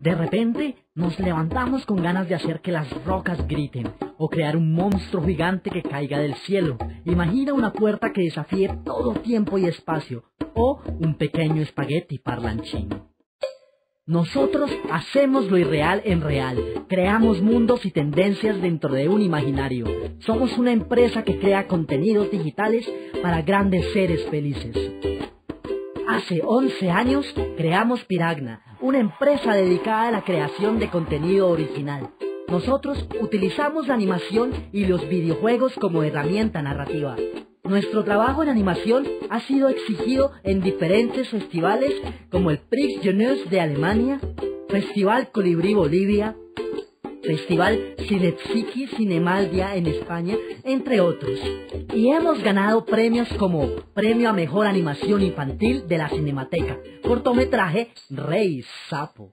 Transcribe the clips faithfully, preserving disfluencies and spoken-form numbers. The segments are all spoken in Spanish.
De repente nos levantamos con ganas de hacer que las rocas griten o crear un monstruo gigante que caiga del cielo. Imagina una puerta que desafíe todo tiempo y espacio o un pequeño espagueti parlanchín. Nosotros hacemos lo irreal en real, creamos mundos y tendencias dentro de un imaginario. Somos una empresa que crea contenidos digitales para grandes seres felices. Hace once años creamos Piragna, una empresa dedicada a la creación de contenido original. Nosotros utilizamos la animación y los videojuegos como herramienta narrativa. Nuestro trabajo en animación ha sido exigido en diferentes festivales como el Prix Jeunesse de Alemania, Festival Colibrí Bolivia, Festival Cinepsici Cinemaldia en España, entre otros. Y hemos ganado premios como Premio a Mejor Animación Infantil de la Cinemateca, cortometraje Rey Sapo.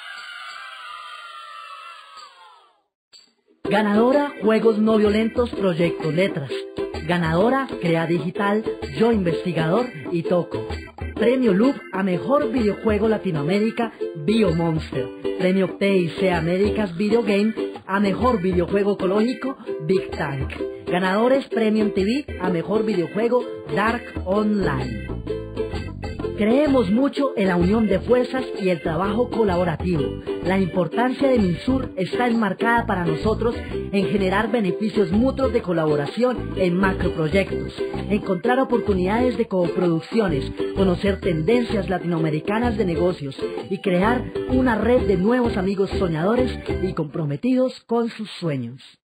Ganadora Juegos No Violentos Proyecto Letras. Ganadora Crea Digital, Yo Investigador y Toco. Premio Loop a Mejor Videojuego Latinoamérica, Biomonster. Premio T I C Américas Video Game a Mejor Videojuego Ecológico, Big Tank. Ganadores Premium T V a Mejor Videojuego, Dark Online. Creemos mucho en la unión de fuerzas y el trabajo colaborativo. La importancia de MINSUR está enmarcada para nosotros en generar beneficios mutuos de colaboración en macroproyectos, encontrar oportunidades de coproducciones, conocer tendencias latinoamericanas de negocios y crear una red de nuevos amigos soñadores y comprometidos con sus sueños.